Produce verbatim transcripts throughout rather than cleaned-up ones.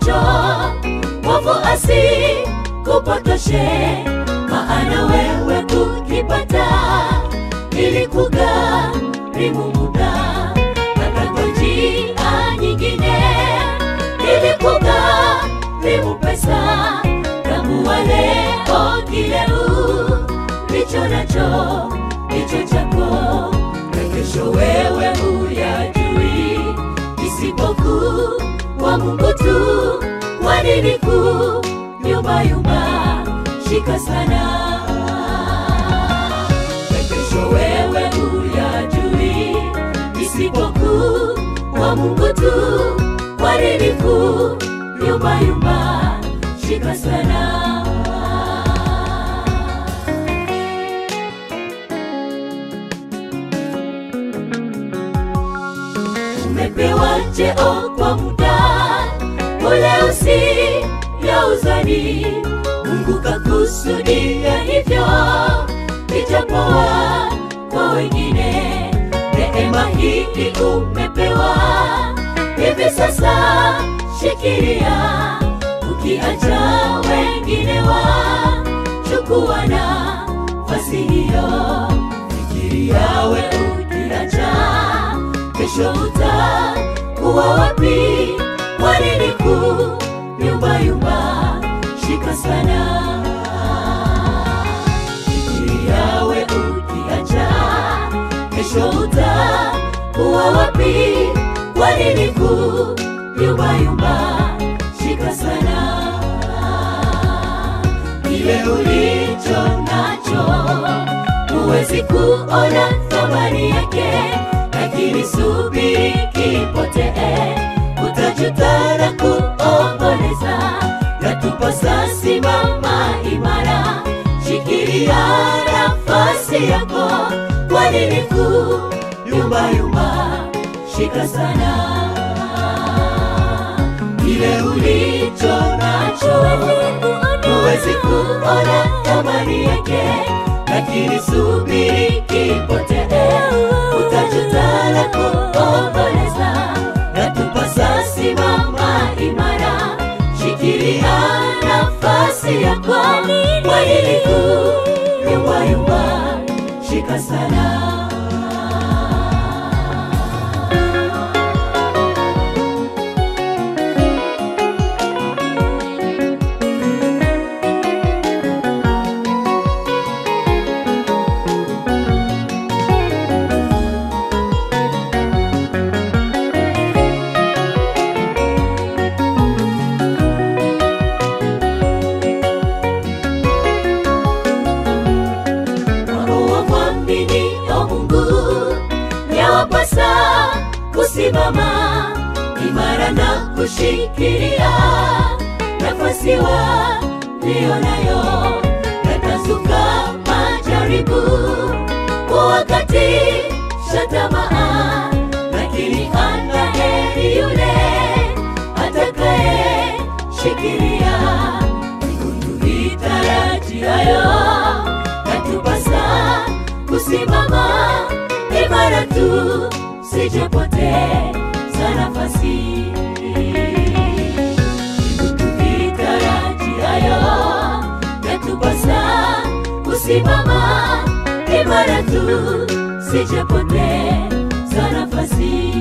nacho, mwovu asikupotoshe, maana wewe kukipata ili kugharimu muda, hata kwa njia nyingine ili kugharimu pesa. Tambua leo kile ulicho nacho ndicho chako, na kesho wewe huyajui, isipokuwa Mungu tu. Kwa nini kuyumba yumba? Shika sana, na kesho wewe huyajui, isipokuwa Mungu tu. Kwa nini kuyumba yumba? Shika sana. Umepewa cheo kwa muda ule usiyouzani, Mungu kakusudia hivyo, ijapokuwa kwa wengine neema hii umepewa. Hivi sasa shikilia, ukiacha wengine wachukua nafasi hiyo. Fikiria wewe ukiacha, kesho utakuwa wapi? Kwa nini kuyumba yumba? Shika sana, fikiria wewe ukiacha, kesho utakuwa wapi? Kwa nini kuyumba yumba? Shika sana. Kile ulicho nacho huwezi kuona thamani yake, lakini subiri kipotee, utajuta na kuomboleza. Yatupasa simama imara, shikilia nafasi yako. Kwa nini kuyumba yumba? Shika sana. Kile ulicho nacho huwezi kuona thamani yake, lakini subiri kipotee, utajuta na kuomboleza. Yatupasa simama imara, shikilia nafasi yako. Kwa nini kuyumba yumba? Shika sana. Kusimama imara na kushikilia nafasi walio nayo. Yatazuka majaribu kuwakatisha tamaa, lakini ana heri yule atakaye shikilia nguvu itarajiayo. Yatupasa kusimama imara tu, sijapoteza nafasi. Itarajiayo yatupasa kusimama imara tu, sijapoteza nafasi.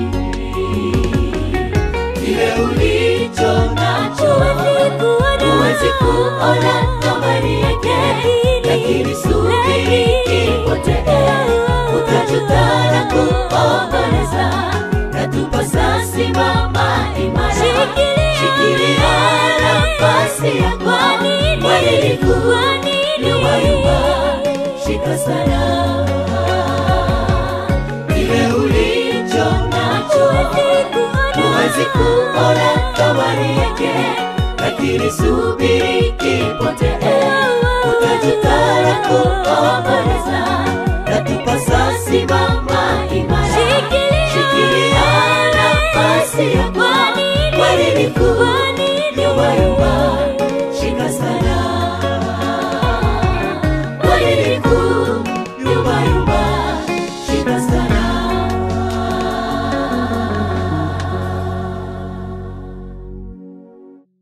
Kile ulicho nacho huwezi kuona thamani yake, lakini subiri kipotee, utajuta na kuomboleza. Yatupasa simama imara, shikilia nafasi yako. Kwa nini kuyumba yumba? Shika sana. Kile ulicho nacho huwezi kuona thamani yake, lakini subiri kipotee, utajuta na kuomboleza. Yatupasa simama imara, shikilia nafasi yako. Kwa nini